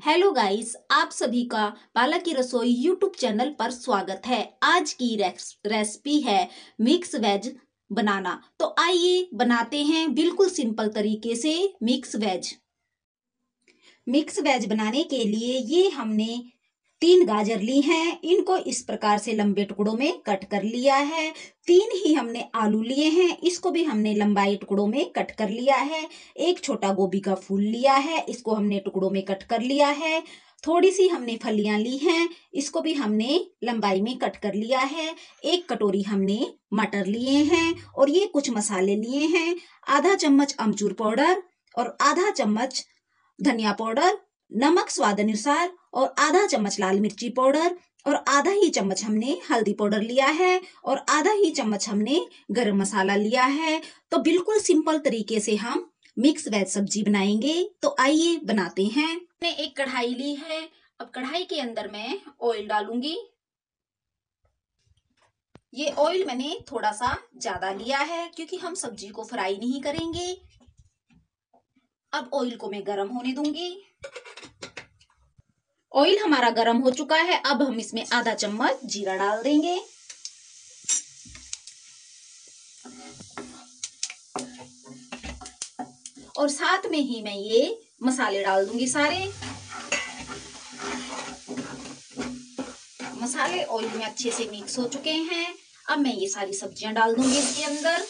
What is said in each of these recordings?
Hello guys, आप सभी का बाला की रसोई यूट्यूब चैनल पर स्वागत है। आज की रेसिपी है मिक्स वेज बनाना। तो आइए बनाते हैं बिल्कुल सिंपल तरीके से मिक्स वेज। मिक्स वेज बनाने के लिए ये हमने 3 गाजर ली हैं। इनको इस प्रकार से लंबे टुकड़ों में कट कर लिया है। 3 ही हमने आलू लिए हैं, इसको भी हमने लंबाई टुकड़ों में कट कर लिया है। एक छोटा गोभी का फूल लिया है, इसको हमने टुकड़ों में कट कर लिया है। थोड़ी सी हमने फलियां ली हैं, इसको भी हमने लंबाई में कट कर लिया है। एक कटोरी हमने मटर लिए हैं और ये कुछ मसाले लिए हैं। आधा चम्मच अमचूर पाउडर और आधा चम्मच धनिया पाउडर, नमक स्वाद अनुसार और आधा चम्मच लाल मिर्ची पाउडर और आधा ही चम्मच हमने हल्दी पाउडर लिया है और आधा ही चम्मच हमने गरम मसाला लिया है। तो बिल्कुल सिंपल तरीके से हम मिक्स वेज सब्जी बनाएंगे। तो आइए बनाते हैं। मैंने एक कढ़ाई ली है। अब कढ़ाई के अंदर मैं ऑयल डालूंगी। ये ऑयल मैंने थोड़ा सा ज्यादा लिया है क्योंकि हम सब्जी को फ्राई नहीं करेंगे। अब ऑयल को मैं गरम होने दूंगी। ऑयल हमारा गरम हो चुका है। अब हम इसमें आधा चम्मच जीरा डाल देंगे और साथ में ही मैं ये मसाले डाल दूंगी सारे। मसाले ऑयल में अच्छे से मिक्स हो चुके हैं। अब मैं ये सारी सब्जियां डाल दूंगी इसके अंदर।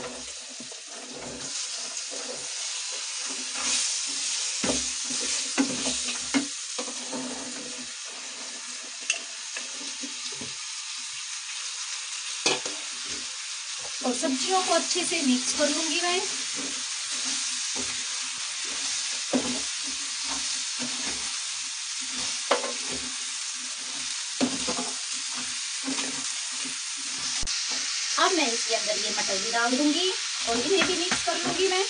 और सब्जियों को अच्छे से मिक्स कर लूंगी मैं। अब मैं इसके अंदर ये मटर भी डाल दूंगी और इन्हें भी मिक्स कर लूंगी मैं।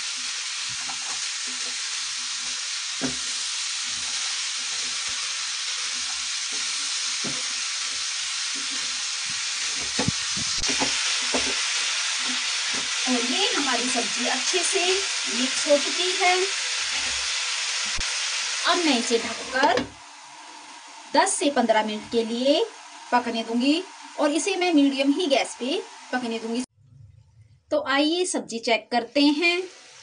और ये हमारी सब्जी अच्छे से मिक्स हो चुकी है। अब मैं इसे ढककर 10 से 15 मिनट के लिए पकने दूंगी और इसे मैं मीडियम ही गैस पे पकने दूंगी। तो आइए सब्जी चेक करते हैं।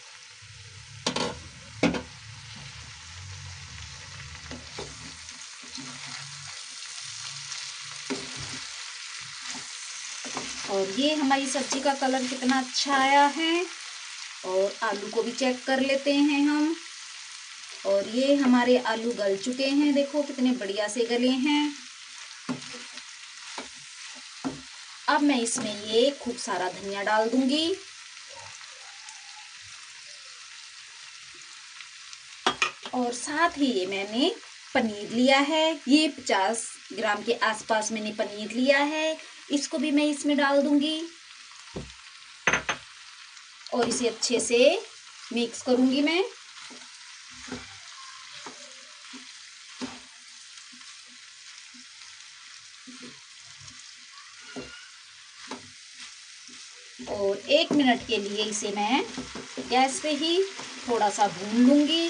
और ये हमारी सब्जी का कलर कितना अच्छा आया है। और आलू को भी चेक कर लेते हैं हम। और ये हमारे आलू गल चुके हैं, देखो कितने बढ़िया से गले हैं। अब मैं इसमें ये खूब सारा धनिया डाल दूंगी। और साथ ही ये मैंने पनीर लिया है। ये 50 ग्राम के आसपास मैंने पनीर लिया है। इसको भी मैं इसमें डाल दूंगी और इसे अच्छे से मिक्स करूंगी मैं। और 1 मिनट के लिए इसे मैं गैस पे ही थोड़ा सा भून लूंगी।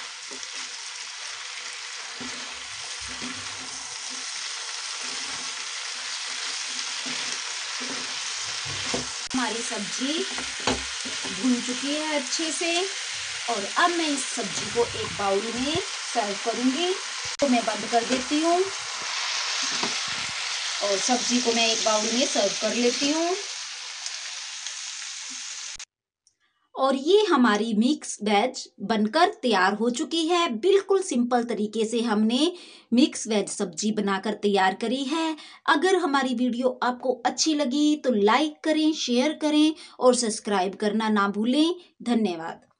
हमारी सब्जी भून चुकी है अच्छे से। और अब मैं इस सब्जी को एक बाउल में सर्व करूंगी। तो मैं बंद कर देती हूँ और सब्जी को मैं एक बाउल में सर्व कर लेती हूँ। और ये हमारी मिक्स वेज बनकर तैयार हो चुकी है। बिल्कुल सिंपल तरीके से हमने मिक्स वेज सब्जी बनाकर तैयार करी है। अगर हमारी वीडियो आपको अच्छी लगी तो लाइक करें, शेयर करें और सब्सक्राइब करना ना भूलें। धन्यवाद।